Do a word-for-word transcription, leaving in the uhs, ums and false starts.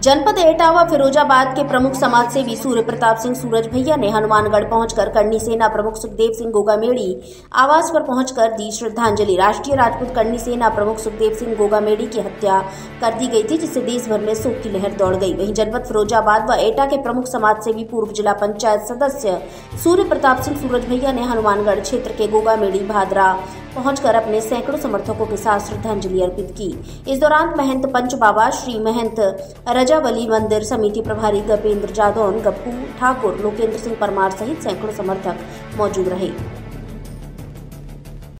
जनपद एटा व फिरोजाबाद के प्रमुख समाजसेवी सूर्य प्रताप सिंह सूरज भैया ने हनुमानगढ़ पहुंचकर करनी सेना प्रमुख सुखदेव सिंह गोगामेड़ी आवास पर पहुंचकर दी श्रद्धांजलि। राष्ट्रीय राजपूत करनी सेना प्रमुख सुखदेव सिंह गोगामेड़ी की हत्या कर दी गई थी, जिससे देश भर में शोक की लहर दौड़ गई। वहीं जनपद फिरोजाबाद व एटा के प्रमुख समाजसेवी पूर्व जिला पंचायत सदस्य सूर्य प्रताप सिंह सूरज भैया ने हनुमानगढ़ क्षेत्र के गोगामेड़ी भादरा पहुंचकर अपने सैकड़ों समर्थकों के साथ श्रद्धांजलि अर्पित की। इस दौरान महंत पंच बाबा श्री महंत रजावली मंदिर समिति प्रभारी गपेंद्र जादौन, गप्पू ठाकुर, लोकेंद्र सिंह परमार सहित सैकड़ों समर्थक मौजूद रहे।